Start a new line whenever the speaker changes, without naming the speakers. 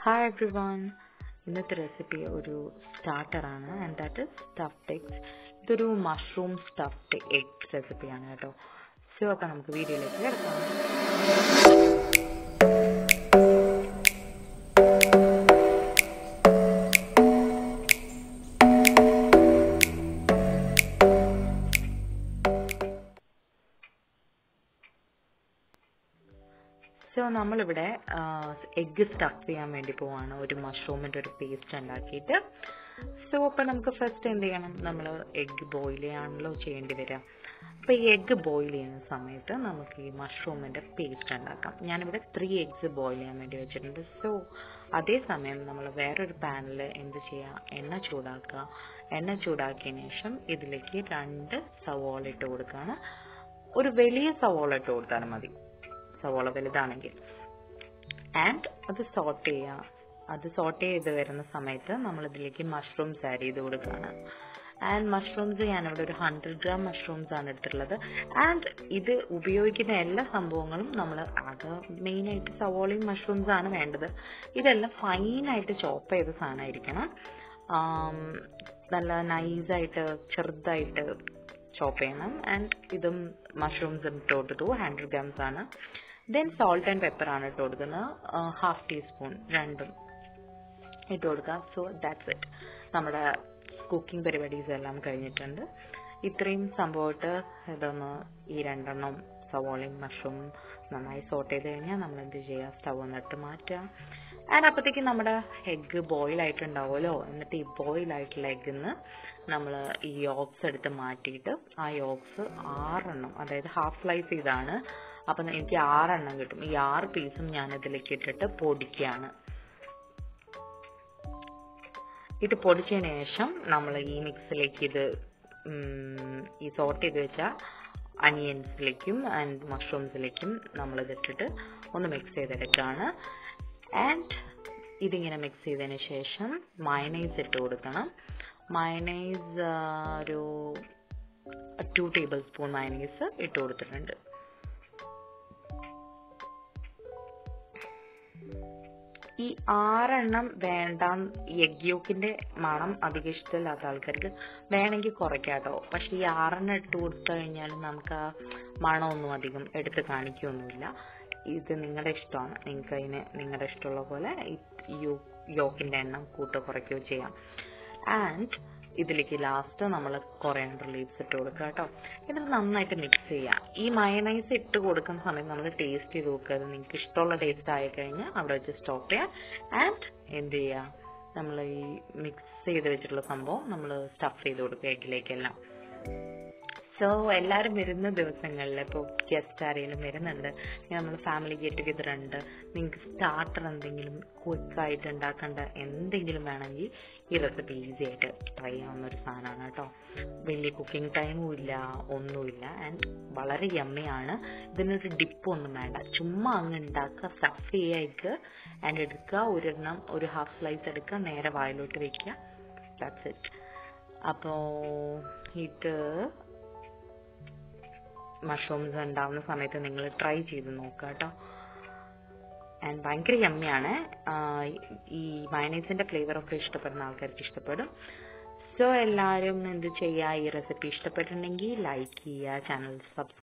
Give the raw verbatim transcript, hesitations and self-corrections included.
Hi everyone. ഇന്നത്തെ recipe ഒരു starter ആണ് and that is stuffed eggs. ഇതൊരു മഷ്റൂം stuffed eggs റെസിപ്പിയാണ് കേട്ടോ. സോ അപ്പോൾ നമുക്ക് വീഡിയോയിലേക്ക് കിടക്കാം. സോ നമ്മളിവിടെ എഗ്ഗ് സ്റ്റഫ് ചെയ്യാൻ വേണ്ടി പോവാണ് ഒരു മഷ്റൂമിൻ്റെ ഒരു പേസ്റ്റ് ഉണ്ടാക്കിയിട്ട്. സോ അപ്പോൾ നമുക്ക് ഫസ്റ്റ് എന്ത് ചെയ്യണം, നമ്മൾ എഗ്ഗ് ബോയിൽ ചെയ്യാണല്ലോ ചെയ്യേണ്ടി വരിക. അപ്പോൾ ഈ എഗ്ഗ് ബോയിൽ ചെയ്യുന്ന സമയത്ത് നമുക്ക് ഈ മഷ്റൂമിൻ്റെ പേസ്റ്റ് ഉണ്ടാക്കാം. ഞാനിവിടെ ത്രീ എഗ്ഗ്സ് ബോയിൽ ചെയ്യാൻ വേണ്ടി വെച്ചിട്ടുണ്ട്. സോ അതേസമയം നമ്മൾ വേറൊരു പാനിൽ എന്ത് ചെയ്യുക, എണ്ണ ചൂടാക്കുക. എണ്ണ ചൂടാക്കിയതിന് ശേഷം ഇതിലേക്ക് രണ്ട് സവോള ഇട്ട് കൊടുക്കുകയാണ്. ഒരു വലിയ സവോള ഇട്ട് കൊടുത്താലും മതി, സവോള വലുതാണെങ്കിൽ. ആൻഡ് അത് സോട്ട് ചെയ്യുക. അത് സോട്ട് ചെയ്ത് വരുന്ന സമയത്ത് നമ്മൾ ഇതിലേക്ക് മഷ്റൂംസ് ആഡ് ചെയ്ത് കൊടുക്കുകയാണ്. ആൻഡ് മഷ്റൂംസ് ഞാനിവിടെ ഒരു ഹൺഡ്രഡ് ഗ്രാം മഷ്റൂംസ് ആണ് എടുത്തിട്ടുള്ളത്. ആൻഡ് ഇത് ഉപയോഗിക്കുന്ന എല്ലാ സംഭവങ്ങളും നമ്മൾ അത് മെയിനായിട്ട് സവോളയും മഷ്റൂംസ് ആണ് വേണ്ടത്. ഇതെല്ലാം ഫൈനായിട്ട് ചോപ്പ് ചെയ്ത സാധനമായിരിക്കണം. നല്ല നൈസായിട്ട് ചെറുതായിട്ട് ചോപ്പ് ചെയ്യണം. ആൻഡ് ഇതും മഷ്റൂംസ് ഇട്ട് കൊടുത്തു, ഹൺഡ്രഡ് ഗ്രാംസ് ആണ്. ദെൻ സോൾട്ട് ആൻഡ് പെപ്പർ ആണ് ഇട്ട് കൊടുക്കുന്നത്, ഹാഫ് ടീസ്പൂൺ രണ്ടും ഇട്ട് കൊടുക്കുക. So that's it. നമ്മുടെ കുക്കിംഗ് പരിപാടീസ് എല്ലാം കഴിഞ്ഞിട്ടുണ്ട്. ഇത്രയും സംഭവമായിട്ട് ഇതൊന്ന് ഈ രണ്ടെണ്ണം സവോളയും മഷ്റൂമും നന്നായി സോട്ട് ചെയ്ത് കഴിഞ്ഞാൽ നമ്മൾ എന്ത് ചെയ്യുക, സ്റ്റവ് ഒന്നിട്ട് മാറ്റുക. ആൻഡ് അപ്പോഴത്തേക്ക് നമ്മുടെ എഗ്ഗ് ബോയിൽ ആയിട്ടുണ്ടാവുമല്ലോ. എന്നിട്ട് ഈ ബോയിൽ ആയിട്ടുള്ള എഗ്ഗിന്ന് നമ്മൾ ഈ യോഗ്സ് എടുത്ത് മാറ്റിയിട്ട് ആ യോഗ്സ് ആറെണ്ണം, അതായത് ഹാഫ് സ്ലൈസ് ചെയ്താണ്. അപ്പം എനിക്ക് ആറെണ്ണം കിട്ടും. ഈ ആറ് പീസും ഞാൻ ഇതിലേക്ക് ഇട്ടിട്ട് പൊടിക്കുകയാണ്. ഇത് പൊടിച്ചതിന് ശേഷം നമ്മൾ ഈ മിക്സിലേക്ക് ഇത് ഈ സോട്ട് ചെയ്ത് വെച്ച അനിയൻസിലേക്കും ആൻഡ് മഷ്റൂംസിലേക്കും നമ്മളിതിട്ടിട്ട് ഒന്ന് മിക്സ് ചെയ്തെടുക്കുകയാണ്. ആൻഡ് ഇതിങ്ങനെ മിക്സ് ചെയ്തതിന് ശേഷം മയണൈസ് ഇട്ട് കൊടുക്കണം. മയണൈസ് ഒരു ടു ടേബിൾ സ്പൂൺ മയണൈസ് ഇട്ട് കൊടുത്തിട്ടുണ്ട്. ഈ ആറെണ്ണം വേണ്ട. എഗ് യോക്കിന്റെ മണം അധികം ഇഷ്ടമില്ലാത്ത ആൾക്കാർക്ക് വേണമെങ്കിൽ കുറയ്ക്കാട്ടോ. പക്ഷെ ഈ ആറെണ്ണം ഇട്ട് കൊടുത്തു കഴിഞ്ഞാൽ നമുക്ക് ആ മണമൊന്നും അധികം എടുത്ത് കാണിക്കുകയൊന്നുമില്ല. ഇത് നിങ്ങളുടെ ഇഷ്ടമാണ്. നിങ്ങൾക്ക് അതിന് നിങ്ങളുടെ ഇഷ്ടമുള്ള പോലെ ഈ യോക്കിന്റെ എണ്ണം കൂട്ടോ കുറയ്ക്കുകയോ ചെയ്യാം. ആൻഡ് ഇതിലേക്ക് ലാസ്റ്റ് നമ്മൾ കൊറിയാണ്ടർ ലീവ്സ് ഇട്ട് കൊടുക്കുക കേട്ടോ. എന്നിട്ട് നന്നായിട്ട് മിക്സ് ചെയ്യുക. ഈ മയണൈസ് ഇട്ട് കൊടുക്കുന്ന സമയത്ത് നമ്മൾ ടേസ്റ്റ് ചെയ്ത് നോക്കുക. അത് നിങ്ങൾക്ക് ഇഷ്ടമുള്ള ടേസ്റ്റ് ആയി കഴിഞ്ഞാൽ അവിടെ വെച്ച് സ്റ്റോപ്പ് ചെയ്യുക. ആൻഡ് എന്ത് ചെയ്യുക, നമ്മൾ ഈ മിക്സ് ചെയ്ത് വെച്ചിട്ടുള്ള സംഭവം നമ്മൾ സ്റ്റഫ് ചെയ്ത് കൊടുക്കുക എഗ്ഗിലേക്കെല്ലാം. സോ എല്ലാവരും വരുന്ന ദിവസങ്ങളിൽ ഇപ്പോൾ ഗസ്റ്റ് ആരെങ്കിലും വരുന്നുണ്ട്, നമ്മൾ ഫാമിലി ഗെറ്റ് ടുഗെദർ ഉണ്ട്, നിങ്ങൾക്ക് സ്റ്റാർട്ടർ എന്തെങ്കിലും ക്വിക്കായിട്ട് ഉണ്ടാക്കേണ്ട എന്തെങ്കിലും വേണമെങ്കിൽ ഈ റെസിപ്പി ഈസി ആയിട്ട് ട്രൈ ചെയ്യാവുന്ന ഒരു സാധനമാണ് കേട്ടോ. വലിയ കുക്കിംഗ് ടൈമും ഇല്ല, ഒന്നുമില്ല. ആൻഡ് വളരെ യമ്മിയാണ്. ഇതിനൊരു ഡിപ്പൊന്നും വേണ്ട, ചുമ്മാ അങ്ങ് ഉണ്ടാക്കുക, സ്റ്റഫ് ചെയ്യുക, ആൻഡ് എടുക്കുക, ഒരെണ്ണം ഒരു ഹാഫ് സ്ലൈസ് എടുക്കുക, നേരെ വായിലോട്ട് വെക്കുക. That's it. അപ്പോൾ ഇത് മഷ്റൂംസ് ഉണ്ടാവുന്ന സമയത്ത് നിങ്ങൾ ട്രൈ ചെയ്ത് നോക്കുക കേട്ടോ. ആൻഡ് ഭയങ്കര യമ്മിയാണ്. ഈ മയണൈസിന്റെ ഫ്ലേവറൊക്കെ ഇഷ്ടപ്പെടുന്ന ആൾക്കാർക്ക് ഇഷ്ടപ്പെടും. സോ എല്ലാവരും എന്ത് ചെയ്യുക, ഈ റെസിപ്പി ഇഷ്ടപ്പെട്ടിട്ടുണ്ടെങ്കിൽ ലൈക്ക് ചെയ്യുക, ചാനൽ സബ്സ്ക്രൈബ്